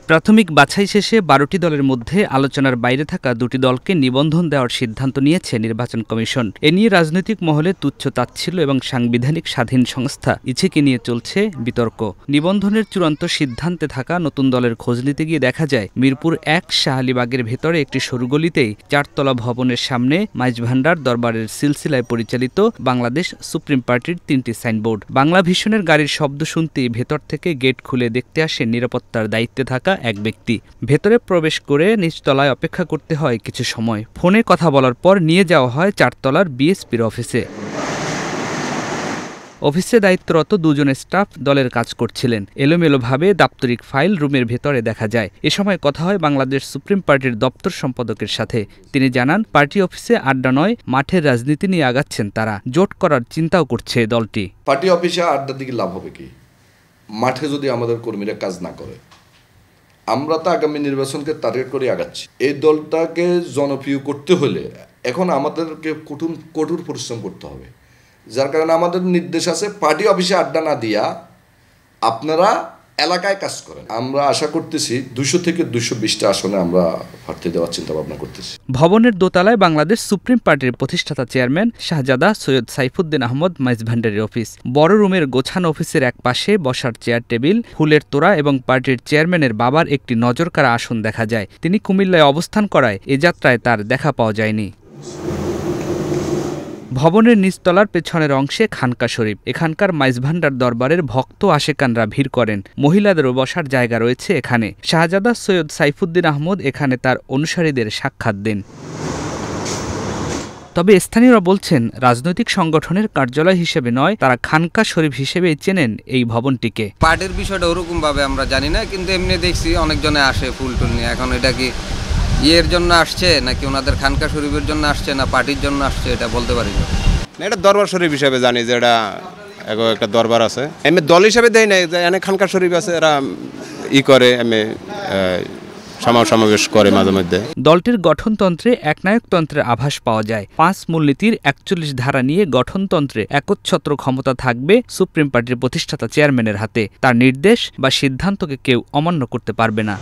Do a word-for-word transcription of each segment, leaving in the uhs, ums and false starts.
প্রাথমিক বাছাই শেষে বারোটি দলের মধ্যে আলোচনার বাইরে থাকা দুটি দলকে নিবন্ধন দেওয়ার সিদ্ধান্ত নিয়েছে নির্বাচন কমিশন। এ নিয়ে রাজনৈতিক মহলে তুচ্ছ তাচ্ছিল্য এবং সাংবিধানিক স্বাধীন সংস্থা ইছেকে নিয়ে চলছে বিতর্ক। নিবন্ধনের চূড়ান্ত সিদ্ধান্তে থাকা নতুন দলের খোঁজ নিতে গিয়ে দেখা যায় মিরপুর এক শাহ আলীবাগের ভেতরে একটি সরু গলিতেই চারতলা ভবনের সামনে মাইজভান্ডার দরবারের সিলসিলায় পরিচালিত বাংলাদেশ সুপ্রিম পার্টির তিনটি সাইনবোর্ড। বাংলাভিশনের গাড়ির শব্দ শুনতেই ভেতর থেকে গেট খুলে দেখতে আসে নিরাপত্তার দায়িত্বে থাকা এক ব্যক্তি। ভেতরে প্রবেশ করে নিচতলায় অপেক্ষা করতে হয় কিছু সময়। ফোনে কথা বলার পর নিয়ে যাওয়া হয় চারতলার বিএসপির অফিসে। অফিসে দায়িত্বরত দুজন স্টাফ দলের কাজ করছিলেন। এলোমেলোভাবে দাপ্তরিক ফাইল রুমের ভেতরে দেখা যায়। এ সময় কথা হয় বাংলাদেশ সুপ্রিম পার্টির দপ্তর সম্পাদকের সাথে। তিনি জানান, পার্টি অফিসে আড্ডা নয়, মাঠের রাজনীতি নিয়ে আগাচ্ছেন তারা। জোট করার চিন্তাও করছে দলটি। পার্টি অফিসে আড্ডা দিকে লাভ হবে কি, মাঠে যদি আমাদের কর্মীরা কাজ না করে? আমরা তো আগামী নির্বাচনকে টার্গেট করে আগাচ্ছি। এই দলটাকে জনপ্রিয় করতে হলে এখন আমাদেরকে কঠোর কঠোর পরিশ্রম করতে হবে। যার কারণে আমাদের নির্দেশ আছে, পার্টি অফিসে আড্ডা না দিয়া আপনারা এলাকায় কাজ করেন। আমরা আশা করতেছি দুশো থেকে দুশো বিশটা আসনে আমরা প্রার্থী দেওয়ার চিন্তা ভাবনা করতেছি। ভবনের দোতলায় বাংলাদেশ সুপ্রিম পার্টির প্রতিষ্ঠাতা চেয়ারম্যান শাহজাদা সৈয়দ সাইফুদ্দিন আহমদ মাইজভান্ডারের অফিস। বড় রুমের গোছানো অফিসের এক পাশে বসার চেয়ার টেবিল, ফুলের তোড়া এবং পার্টির চেয়ারম্যানের বাবার একটি নজরকাড়া আসন দেখা যায়। তিনি কুমিল্লায় অবস্থান করায় এ যাত্রায় তার দেখা পাওয়া যায়নি। ভবনের নিচতলার পেছনের অংশে খানকা শরীফ। এখানকার মাইজভান্ডার দরবারের ভক্ত আশেকানরা ভিড় করেন। মহিলাদেরও বসার জায়গা রয়েছে এখানে। শাহজাদা সৈয়দ সাইফুদ্দিন আহমদ এখানে তার অনুসারীদের সাক্ষাৎ দেন। তবে স্থানীয়রা বলছেন, রাজনৈতিক সংগঠনের কার্যালয় হিসেবে নয়, তারা খানকা শরীফ হিসেবেই চেনেন এই ভবনটিকে। পার্টির বিষয়টা ওরকম ভাবে আমরা জানি না, কিন্তু এমনি দেখছি অনেকজনে আসে ফুল টুল নিয়ে। এখন এটা কি ইয়ের জন্য আসছে নাকি ওনাদের খানকা শরীফের জন্য আসছে না পার্টির জন্য আসছে এটা বলতে পারি না। এটা দরবার শরীফ হিসেবে জানি যে এটা একটা দরবার আছে। এমনি দল হিসেবে দেয় নাই যে এনে খানকা শরীফ আছে, এরা ই করে এমনি সমাবেশ করে মাঝে মধ্যে। দলটির গঠনতন্ত্রে একনায়কতন্ত্রের আভাস পাওয়া যায়। পাঁচ মূলনীতির একচল্লিশ ধারা নিয়ে গঠনতন্ত্রে একচ্ছত্র ক্ষমতা থাকবে সুপ্রিম পার্টির প্রতিষ্ঠাতা চেয়ারম্যানের হাতে। তার নির্দেশ বা সিদ্ধান্তকে কেউ অমান্য করতে পারবে না।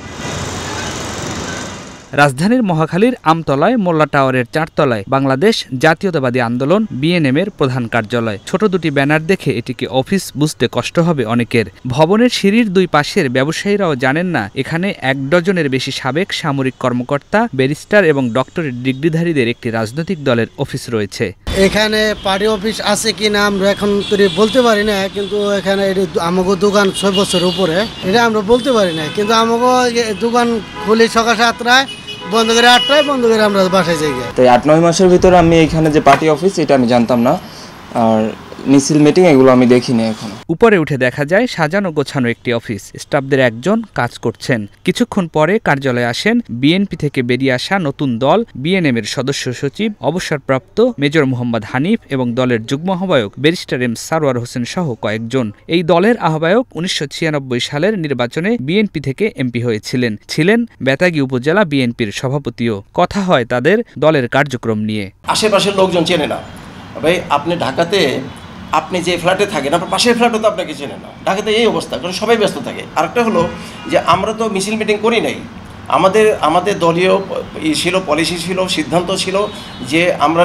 রাজধানীর মহাখালীর আমতলায় মোল্লা টাওয়ারের চারতলায় বাংলাদেশ জাতীয়তাবাদী আন্দোলন বিএনএম এর প্রধান কার্যালয়। ছোট দুটি ব্যানার দেখে এটিকে অফিস বুঝতে কষ্ট হবে অনেকের। ভবনের সিঁড়ির দুই পাশের ব্যবসায়ীরাও জানেন না এখানে এক ডজনের বেশি সাবেক সামরিক কর্মকর্তা, ব্যারিস্টার এবং ডক্টরেট ডিগ্রিধারীদের একটি রাজনৈতিক দলের অফিস রয়েছে। এখানে পার্টি অফিস আছে কি না আমরা এখন বলতে পারি না, কিন্তু এখানে আমাকে দোকান ছয় বছর উপরে, এটা আমরা বলতে পারি না। কিন্তু আমাকে দোকান খুলি সকাল সাতটায়, বন্ধ করে আটটায়, বন্ধ করে আমরা বাসায় যাই। তাই আট নয় মাসের ভিতরে আমি এখানে যে পার্টি অফিস এটা আমি জানতাম না, আর মিছিল মিটিং এগুলো আমি দেখিনি এখনো। উপরে উঠে দেখা যায় সাজানো গোছানো একটি অফিস। স্টাফদের একজন কাজ করছেন। কিছুক্ষণ পরে কার্যালয়ে আসেন বিএনপি থেকে বেরিয়ে আসা নতুন দল বিএনএম এর সদস্য সচিব অবসরপ্রাপ্ত মেজর মোহাম্মদ হানিফ এবং দলের যুগ্ম আহ্বায়ক ব্যারিস্টার এম সারোয়ার হোসেন সহ কয়েকজন। এই দলের আহ্বায়ক উনিশশো ছিয়ানব্বই সালের নির্বাচনে বিএনপি থেকে এমপি হয়েছিলেন। ছিলেন বেতাগী উপজেলা বিএনপির সভাপতিও। কথা হয় তাদের দলের কার্যক্রম নিয়ে। আশেপাশের লোকজন চেনে না ভাই, আপনি ঢাকাতে আপনি যে ফ্ল্যাটে থাকেন, আপনার পাশের ফ্ল্যাটও তো আপনাকে চেনে না। ঢাকাতে এই অবস্থা, কারণ সবাই ব্যস্ত থাকে। আরেকটা হলো যে আমরা তো মিছিল মিটিং করি নাই। আমাদের আমাদের দলীয় ই ছিল, পলিসি ছিল, সিদ্ধান্ত ছিল যে আমরা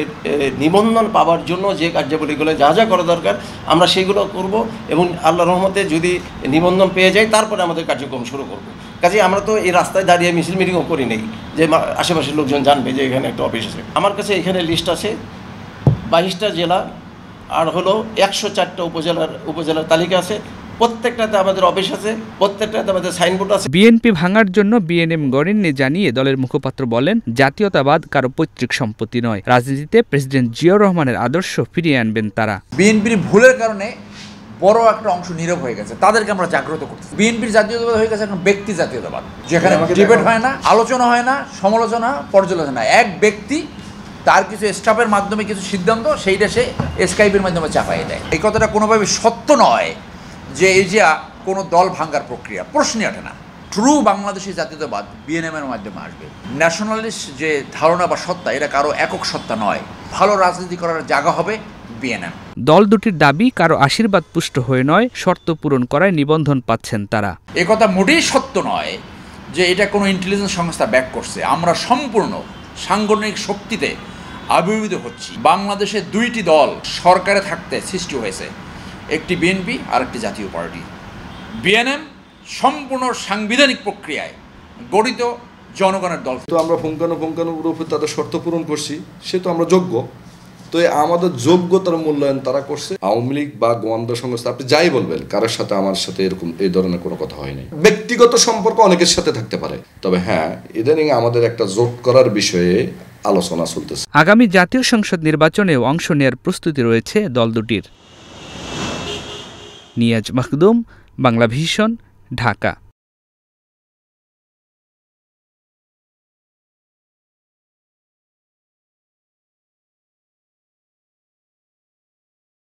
নিবন্ধন পাওয়ার জন্য যে কার্যাবলীগুলো যা যা করা দরকার আমরা সেইগুলো করব, এবং আল্লাহর রহমতে যদি নিবন্ধন পেয়ে যাই তারপরে আমাদের কার্যক্রম শুরু করব। কাজে আমরা তো এই রাস্তায় দাঁড়িয়ে মিছিল মিটিংও করি নাই যে আশেপাশের লোকজন জানবে যে এখানে একটা অফিস আছে। আমার কাছে এখানে লিস্ট আছে বাইশটা জেলা আর হলো একশো চারটা উপজেলার উপজেলার তালিকা আছে। প্রত্যেকটাতে আমাদের অফিস আছে, প্রত্যেকটাতে আমাদের সাইনবোর্ড আছে। বিএনপি ভাঙার জন্য বিএনএম গড়েননি জানিয়ে দলের মুখপাত্র বলেন, জাতীয়তাবাদ কারো পৈতৃক সম্পত্তি নয়। রাজনীতিতে প্রেসিডেন্ট জিয়াউর রহমানের আদর্শ ফিরিয়ে আনবেন তারা। বিএনপির ভুলের কারণে বড় একটা অংশ নীরব হয়ে গেছে, তাদেরকে আমরা জাগ্রত করতেছি। বিএনপির জাতীয়তাবাদ হয়ে গেছে এখন ব্যক্তি জাতীয়তাবাদ, যেখানে ডিবেট হয় না, আলোচনা হয় না, সমালোচনা, পর্যালোচনা। এক ব্যক্তি তার কিছু স্টাফের মাধ্যমে কিছু সিদ্ধান্ত সেই দেশে স্কাইপের মাধ্যমে চাপাই দেয়। এই কথাটা কোনোভাবে সত্য নয় যে এই যে কোনো দল ভাঙ্গার প্রক্রিয়া, প্রশ্নই ওঠে না। ট্রু বাংলাদেশি জাতীয়তাবাদ বিএনএমের মাধ্যমে আসবে। ন্যাশনালিস্ট যে ধারণা বা সত্তা, এটা কারো একক সত্তা নয়। ভালো রাজনীতি করার জায়গা হবে বিএনএম। দল দুটির দাবি কারো আশীর্বাদ পুষ্ট হয়ে নয়, শর্ত পূরণ করায় নিবন্ধন পাচ্ছেন তারা। একথা মোটেই সত্য নয় যে এটা কোনো ইন্টেলিজেন্স সংস্থা ব্যাক করছে। আমরা সম্পূর্ণ সাংগঠনিক শক্তিতে আবির্ভূত হচ্ছি। বাংলাদেশে দুইটি দল সরকারে থাকতে সৃষ্টি হয়েছে, একটি বিএনপি আর একটি জাতীয় পার্টি। বিএনএম সম্পূর্ণ সাংবিধানিক প্রক্রিয়ায় গঠিত জনগণের দল। তো আমরা পুঙ্খানুপুঙ্খানুর উপর তাদের শর্ত পূরণ করছি, সে তো আমরা যোগ্য। তো আমাদের যোগ্যতার মূল্যায়ন তারা করছে। আওয়ামী লীগ বা গোয়েন্দা সংস্থা আপনি যাই বলবেন, কারোর সাথে আমার সাথে এরকম এই ধরনের কোনো কথা হয়নি। ব্যক্তিগত সম্পর্ক অনেকের সাথে থাকতে পারে, তবে হ্যাঁ ইদানিং আমাদের একটা জোট করার বিষয়ে আলোচনা চলতেছে। আগামী জাতীয় সংসদ নির্বাচনেও অংশ নেয়ার প্রস্তুতি রয়েছে দল দুটির। নিয়াজ মাহদুম, বাংলা ভিশন, ঢাকা।